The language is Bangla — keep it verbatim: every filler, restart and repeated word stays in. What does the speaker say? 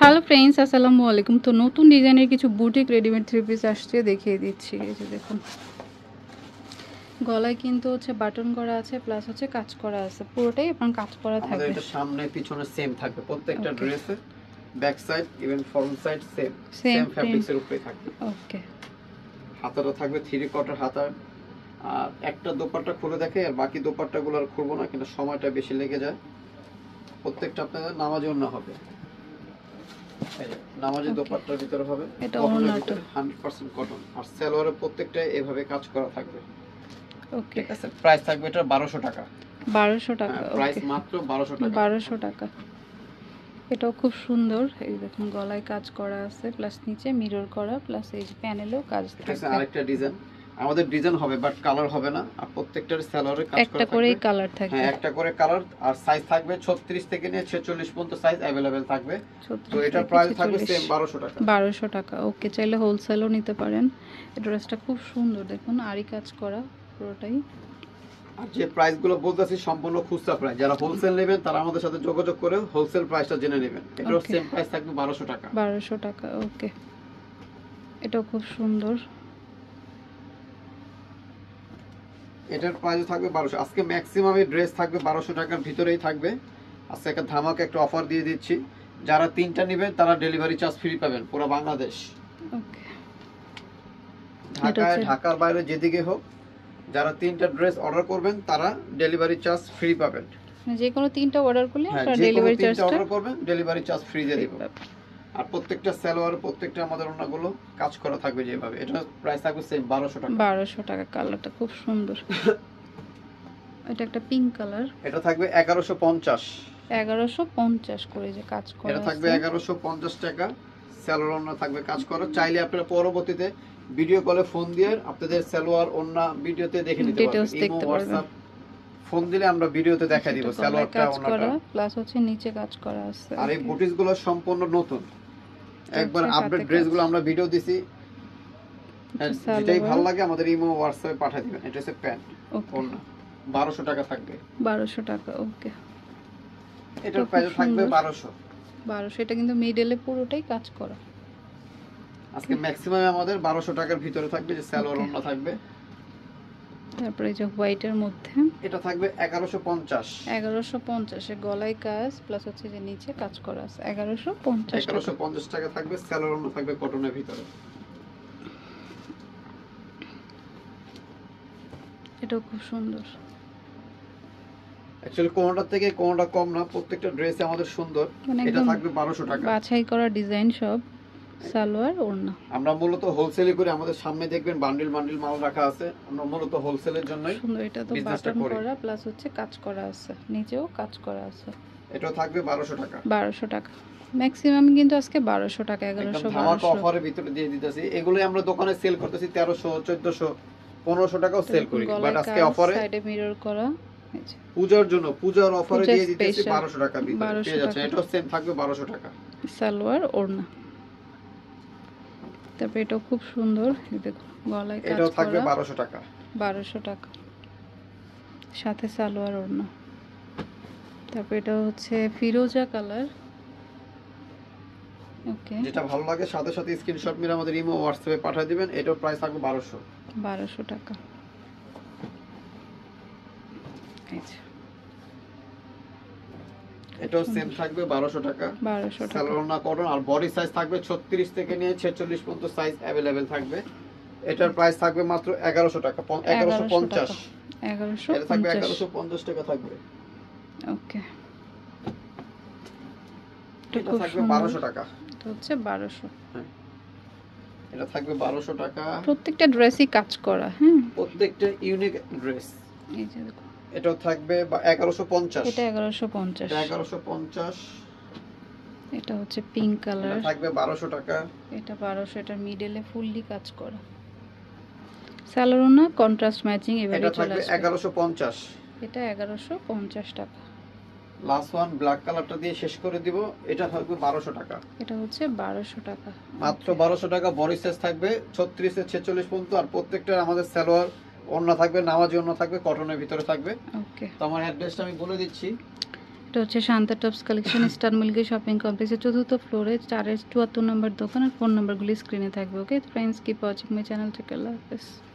হ্যালো ফ্রেন্ডস, আসসালামু আলাইকুম। তো নতুন ডিজাইনের কিছু বুটিক রেডিমেড থ্রি পিস আসছে, দেখিয়ে দিচ্ছি। এই যে দেখুন, গলায় কিন্তু হচ্ছে বাটন করা আছে, প্লাস হচ্ছে কাজ করা আছে, পুরোটাই আপনার কাজ করা থাকবে। আমাদের এটা সামনে পিছনে সেম থাকবে, প্রত্যেকটা ড্রেসে back side even front side same same fabrics এর উপরে থাকবে। ওকে, হাতাটা থাকবে থ্রি কোয়ার্টার হাতা। আর একটা দোপাট্টা খুলে দেখে, আর বাকি দোপাট্টাগুলো আর খুলবো না, কিন্তু সময়টা বেশি লেগে যায়। প্রত্যেকটা আপনাদের নামাজি ওন্না হবে, নামাজি দোপাট্টার ভিতরে হবে, এটা ওন্নাটা হান্ড্রেড পার্সেন্ট কটন। আর সালোয়ারে প্রত্যেকটা এভাবে কাজ করা থাকবে। ওকে, ঠিক আছে, প্রাইস থাকবে এটা বারোশো টাকা। বারোশো টাকা, প্রাইস মাত্র বারোশো টাকা। বারোশো টাকা। এটাও খুব সুন্দর। এই দেখুন, গলায় কাজ করা আছে, প্লাস নিচে মিরর করা, প্লাস এই যে প্যানেলেও কাজ থাকবে। আরেকটা ডিজাইন, আমাদের ডিজাইন হবে বাট কালার হবে না। আর প্রত্যেকটার সালোয়ারে কাজ করা থাকবে, একটা করেই কালার থাকবে। হ্যাঁ, একটা করে কালার। আর সাইজ থাকবে ছত্রিশ থেকে নিয়ে ছেচল্লিশ পর্যন্ত সাইজ अवेलेबल থাকবে। তো এটা প্রাইস থাকবে সেম বারোশো টাকা। বারোশো টাকা। ওকে, চাইলে হোলসেলও নিতে পারেন। এই ড্রেসটা খুব সুন্দর, দেখুন আরি কাজ করা পুরোটাই। আর যে প্রাইস গুলো বলতেছি সম্পূর্ণ খুচরা প্রাইস, যারা হোলসেল নেবেন তারা আমাদের সাথে যোগাযোগ করে হোলসেল প্রাইসটা জেনে নেবেন। এটার সেম প্রাইস থাকবে বারোশো টাকা। বারোশো টাকা। ওকে, এটাও খুব সুন্দর। এটার প্রাইস থাকবে বারোশো। আজকে ম্যাক্সিমাম এই ড্রেস থাকবে বারোশো টাকার ভিতরেই থাকবে। আজকে একটা ধামাকা একটা অফার দিয়ে দিচ্ছি, যারা তিনটা নেবেন তারা ডেলিভারি চার্জ ফ্রি পাবেন পুরো বাংলাদেশ। ওকে, ঢাকায়, ঢাকার বাইরে যেদিকে হোক, যারা তিনটা ড্রেস অর্ডার করবেন তারা ডেলিভারি চার্জ ফ্রি পাবেন। যে কোনো তিনটা অর্ডার করলে আপনারা ডেলিভারি চার্জটা অর্ডার করবেন, ডেলিভারি চার্জ ফ্রি দিয়ে দিব। আর প্রত্যেকটা সালোয়ার, প্রত্যেকটা আমাদের ওন্নাগুলো কাজ করা থাকবে যেভাবে। এটা প্রাইস থাকবে সেম বারোশো টাকা। বারোশো টাকা। কালারটা খুব সুন্দর। এটা একটা পিঙ্ক কালার। এটা থাকবে এগারোশো পঞ্চাশ। এগারোশো পঞ্চাশ করে যে কাজ করা। এটা থাকবে এগারোশো পঞ্চাশ টাকা। সালোয়ার ওন্না থাকবে কাজ করা। চাইলে আপনারা পরবর্তীতে ভিডিও কলে ফোন দিয়ে আপনাদের সালোয়ার ওন্না ভিডিওতে দেখে নিতে পারবেন। ইমো, হোয়াটসঅ্যাপ ফোন দিলে আমরা ভিডিওতে দেখাই দিব সালোয়ারটা ওন্নাটা। প্লাস হচ্ছে নিচে কাজ করা আছে। আর এই বুটিকগুলো সম্পূর্ণ নতুন, একবার আপডেট ড্রেসগুলো আমরা ভিডিও দিছি। যেটাই ভালো লাগে আমাদের ইমো, হোয়াটসঅ্যাপে পাঠিয়ে দিবেন। এটা হচ্ছে প্যান্ট ওন্না, বারোশো টাকা থাকবে। বারোশো টাকা। ওকে, এটার প্রাইস থাকবে বারোশো। বারোশো। এটা কিন্তু মিডলে পুরোটাই কাজ করা। আজকে ম্যাক্সিমাম আমাদের বারোশো টাকার ভিতরে থাকবে, যে সালোয়ার ওন্না থাকবে। তারপরে যে হোয়াইটের মধ্যে এটা থাকবে এগারোশো পঞ্চাশ। এগারোশো পঞ্চাশ এ গলায় কাজ, প্লাস হচ্ছে যে নিচে কাজ করা আছে। এগারোশো পঞ্চাশ টাকা। এগারোশো পঞ্চাশ টাকা থাকবে। সালোয়ার ওন্না থাকবে কটনের ভিতরে। এটাও খুব সুন্দর। অ্যাকচুয়ালি কোনটা থেকে কোনটা কম না, প্রত্যেকটা ড্রেসে আমাদের সুন্দর। এটা থাকবে বারোশো টাকা। বাছাই করা ডিজাইন সব, সালোয়ার ওড়না। আমরা মূলত হোলসেলই করে, আমাদের সামনে দেখবেন বান্ডিল বান্ডিল মাল রাখা আছে। আমরা মূলত হোলসেলের জন্যই সুন্দর। এটা তো বাটন করা, প্লাস হচ্ছে কাজ করা আছে, নিচেও কাজ করা আছে। এটাও থাকবে বারোশো টাকা। বারোশো টাকা। ম্যাক্সিমাম কিন্তু আজকে বারোশো টাকা, এগারোশো ধামাকা অফারের ভিতরে দিয়ে দিতেছি। এগুলো আমরা দোকানে সেল করতেছি তেরোশো, চোদ্দশো, পনেরোশো টাকাও সেল করি, বাট আজকে অফারে সাইডে মিরর করা পূজার জন্য, পূজার অফারে দিয়ে দিতেছি বারোশো টাকা ভিতরে পেয়ে যাচ্ছে। এটাও সেম থাকবে বারোশো টাকা। সালোয়ার ওড়না। তারপর এটাও খুব সুন্দর, দেখুন গলায় কাজ করা। এটাও থাকবে বারোশো টাকা। বারোশো টাকা, সাথে সালোয়ার ওড়না। তারপর এটা হচ্ছে ফিরোজা কালার। ওকে, যেটা ভালো লাগে সাথে সাথে স্ক্রিনশট মেরে আমাদের ইমো, হোয়াটসঅ্যাপে পাঠিয়ে দিবেন। এটার প্রাইস থাকবে বারোশো। বারোশো টাকা। আচ্ছা, এটাও সেম থাকবে বারোশো টাকা। বারোশো টাকা। সালোয়ার না কটন। আর বডি সাইজ থাকবে ছত্রিশ থেকে নিয়ে ছেচল্লিশ পর্যন্ত সাইজ अवेलेबल থাকবে। এটার প্রাইস থাকবে মাত্র এগারোশো টাকা। এগারোশো পঞ্চাশ। এগারোশো এটা থাকবে এগারোশো পঞ্চাশ টাকা থাকবে। ওকে, এটা থাকবে বারোশো টাকা। এটা হচ্ছে বারোশো। হ্যাঁ, এটা থাকবে বারোশো টাকা। প্রত্যেকটা ড্রেসই কাজ করা। হ্যাঁ, প্রত্যেকটা ইউনিক ড্রেস। এই যে দেখুন, এটাও থাকবে এগারোশো পঞ্চাশ। এটা এগারোশো পঞ্চাশ। এটা এগারোশো পঞ্চাশ। এটা হচ্ছে পিঙ্ক কালার। এটা থাকবে বারোশো টাকা। এটা বারোশো। এটা মিডলে ফুললি কাজ করা। সালোয়ার কন্ট্রাস্ট ম্যাচিং এবারে চলে আসবে। এগারোশো পঞ্চাশ। এটা এগারোশো পঞ্চাশ টাকা। লাস্ট ওয়ান ব্ল্যাক কালারটা দিয়ে শেষ করে দিব। এটা থাকবে বারোশো টাকা। এটা হচ্ছে বারোশো টাকা, মাত্র বারোশো টাকা। বডি সাইজ থাকবে ছত্রিশ থেকে ছেচল্লিশ পর্যন্ত। আর প্রত্যেকটা আমাদের সালোয়ার ওড়না থাকবে, নামাজি ওড়না থাকবে, কটনের ভিতরে থাকবে। ওকে, তো আমার অ্যাড্রেসটা আমি বলে দিচ্ছি। এটা হচ্ছে Shanta tops collection, star milky shopping কমপ্লেক্সের চতুর্থ ফ্লোরে চারের চুয়াত্তর নম্বর দোকান। আর ফোন নাম্বারগুলি স্ক্রিনে থাকবে। Okay friends, keep watching my channel. Take care, আল্লাহ হাফেজ।